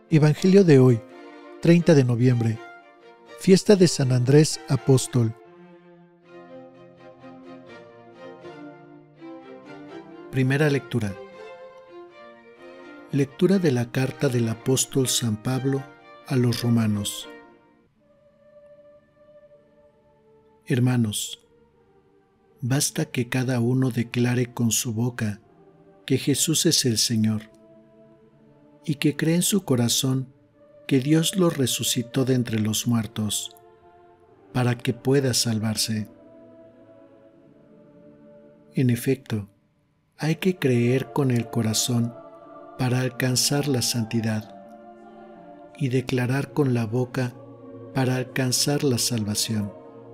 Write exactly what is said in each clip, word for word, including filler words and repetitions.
Evangelio de hoy, treinta de noviembre, fiesta de San Andrés Apóstol. Primera lectura. Lectura de la carta del apóstol San Pablo a los romanos. Hermanos, basta que cada uno declare con su boca que Jesús es el Señor, y que cree en su corazón que Dios lo resucitó de entre los muertos, para que pueda salvarse. En efecto, hay que creer con el corazón para alcanzar la santidad, y declarar con la boca para alcanzar la salvación.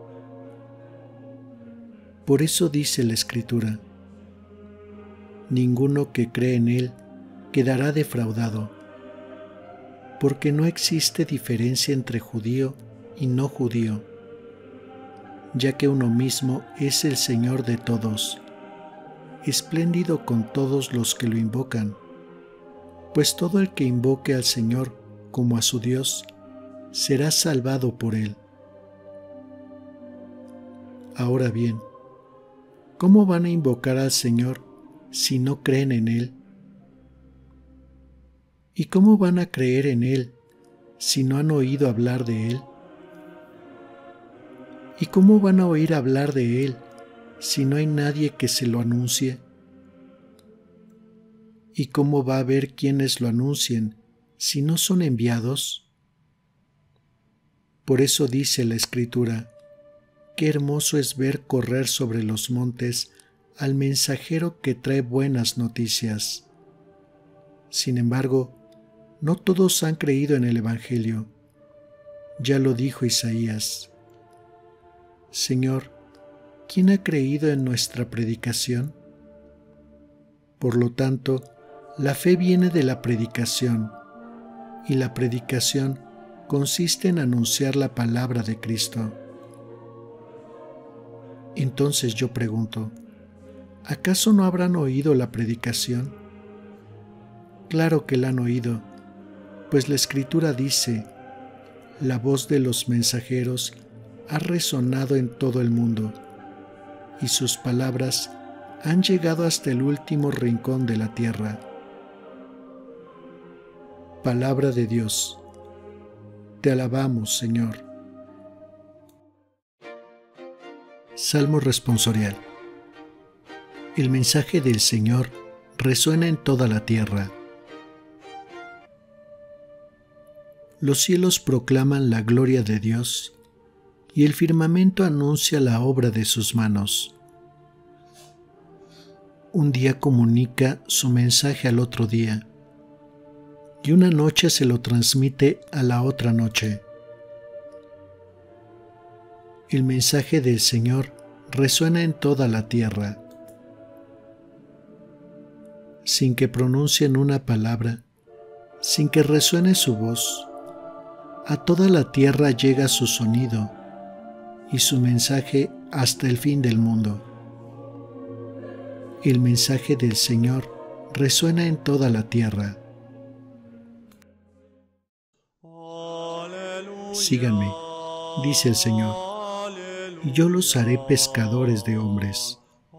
Por eso dice la Escritura: ninguno que cree en Él quedará defraudado, porque no existe diferencia entre judío y no judío, ya que uno mismo es el Señor de todos, espléndido con todos los que lo invocan, pues todo el que invoque al Señor como a su Dios será salvado por Él. Ahora bien, ¿cómo van a invocar al Señor si no creen en Él? ¿Y cómo van a creer en Él si no han oído hablar de Él? ¿Y cómo van a oír hablar de Él si no hay nadie que se lo anuncie? ¿Y cómo va a haber quienes lo anuncien si no son enviados? Por eso dice la Escritura: qué hermoso es ver correr sobre los montes al mensajero que trae buenas noticias. Sin embargo, no todos han creído en el Evangelio. Ya lo dijo Isaías: Señor, ¿quién ha creído en nuestra predicación? Por lo tanto, la fe viene de la predicación, y la predicación consiste en anunciar la palabra de Cristo. Entonces yo pregunto, ¿acaso no habrán oído la predicación? Claro que la han oído, pues la Escritura dice: la voz de los mensajeros ha resonado en todo el mundo, y sus palabras han llegado hasta el último rincón de la tierra. Palabra de Dios. Te alabamos, Señor. Salmo responsorial. El mensaje del Señor resuena en toda la tierra. Los cielos proclaman la gloria de Dios, y el firmamento anuncia la obra de sus manos. Un día comunica su mensaje al otro día, y una noche se lo transmite a la otra noche. El mensaje del Señor resuena en toda la tierra. Sin que pronuncien una palabra, sin que resuene su voz, a toda la tierra llega su sonido y su mensaje hasta el fin del mundo. El mensaje del Señor resuena en toda la tierra. Síganme, dice el Señor, y yo los haré pescadores de hombres.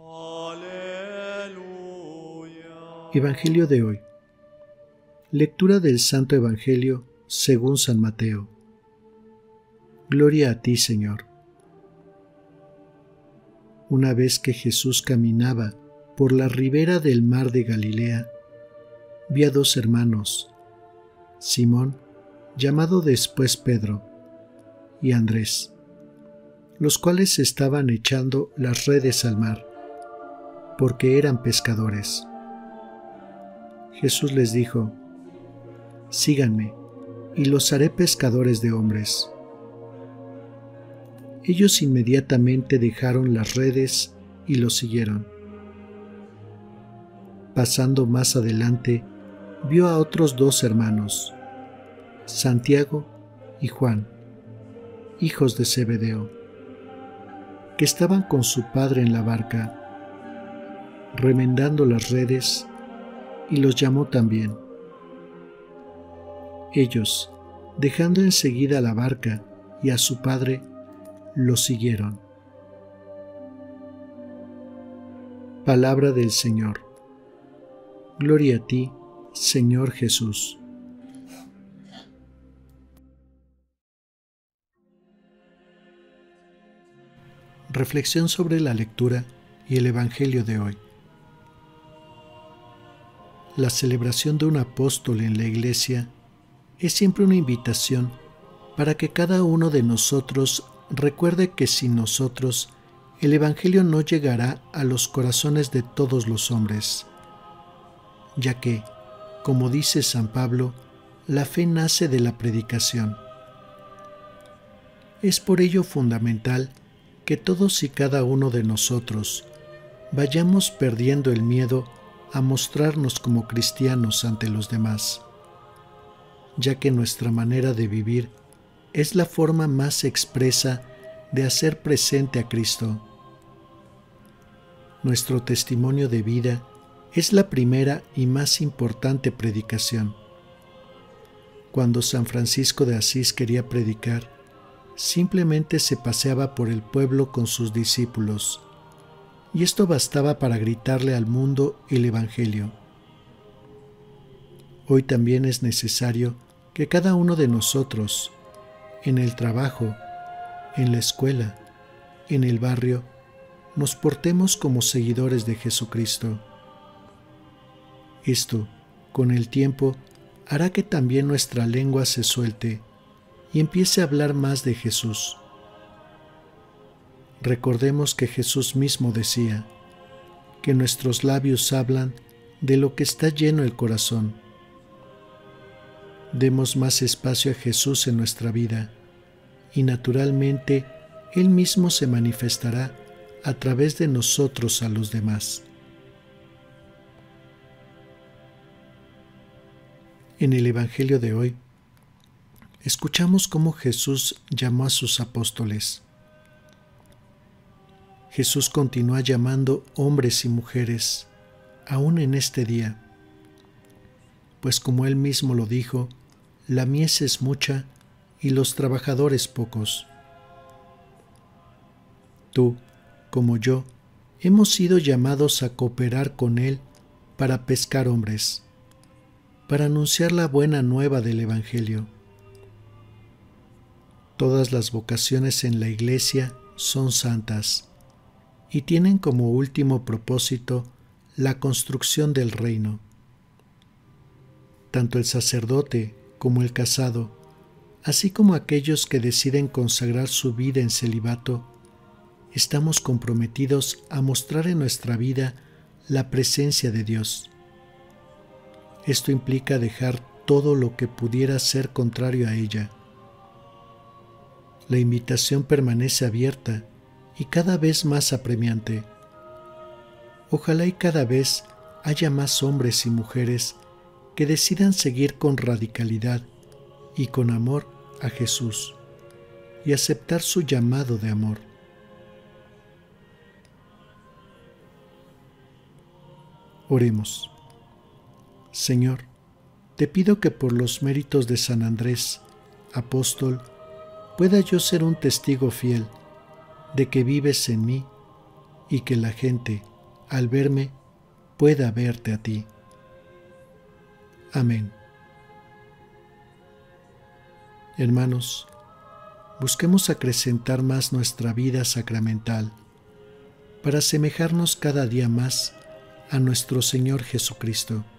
Evangelio de hoy. Lectura del Santo Evangelio según San Mateo. Gloria a ti, Señor. Una vez que Jesús caminaba por la ribera del mar de Galilea, vi a dos hermanos, Simón, llamado después Pedro, y Andrés, los cuales estaban echando las redes al mar, porque eran pescadores. Jesús les dijo: síganme, y los haré pescadores de hombres. Ellos inmediatamente dejaron las redes y lo siguieron. Pasando más adelante, vio a otros dos hermanos, Santiago y Juan, hijos de Zebedeo, que estaban con su padre en la barca, remendando las redes, y los llamó también. Ellos, dejando enseguida la barca y a su padre, lo siguieron. Palabra del Señor. Gloria a ti, Señor Jesús. Reflexión sobre la lectura y el Evangelio de hoy. La celebración de un apóstol en la Iglesia es siempre una invitación para que cada uno de nosotros recuerde que sin nosotros el Evangelio no llegará a los corazones de todos los hombres, ya que, como dice San Pablo, la fe nace de la predicación. Es por ello fundamental que todos y cada uno de nosotros vayamos perdiendo el miedo a mostrarnos como cristianos ante los demás, ya que nuestra manera de vivir es la forma más expresa de hacer presente a Cristo. Nuestro testimonio de vida es la primera y más importante predicación. Cuando San Francisco de Asís quería predicar, simplemente se paseaba por el pueblo con sus discípulos, y esto bastaba para gritarle al mundo el Evangelio. Hoy también es necesario que cada uno de nosotros, en el trabajo, en la escuela, en el barrio, nos portemos como seguidores de Jesucristo. Esto, con el tiempo, hará que también nuestra lengua se suelte y empiece a hablar más de Jesús. Recordemos que Jesús mismo decía que nuestros labios hablan de lo que está lleno el corazón. Demos más espacio a Jesús en nuestra vida y naturalmente Él mismo se manifestará a través de nosotros a los demás. En el Evangelio de hoy, escuchamos cómo Jesús llamó a sus apóstoles. Jesús continúa llamando hombres y mujeres, aún en este día, pues como Él mismo lo dijo, la mies es mucha y los trabajadores pocos. Tú, como yo, hemos sido llamados a cooperar con Él para pescar hombres, para anunciar la buena nueva del Evangelio. Todas las vocaciones en la Iglesia son santas y tienen como último propósito la construcción del reino. Tanto el sacerdote como el casado, así como aquellos que deciden consagrar su vida en celibato, estamos comprometidos a mostrar en nuestra vida la presencia de Dios. Esto implica dejar todo lo que pudiera ser contrario a ella. La invitación permanece abierta y cada vez más apremiante. Ojalá y cada vez haya más hombres y mujeres que decidan seguir con radicalidad y con amor a Jesús y aceptar su llamado de amor. Oremos. Señor, te pido que por los méritos de San Andrés, apóstol, pueda yo ser un testigo fiel de que vives en mí y que la gente, al verme, pueda verte a ti. Amén. Hermanos, busquemos acrecentar más nuestra vida sacramental para asemejarnos cada día más a nuestro Señor Jesucristo.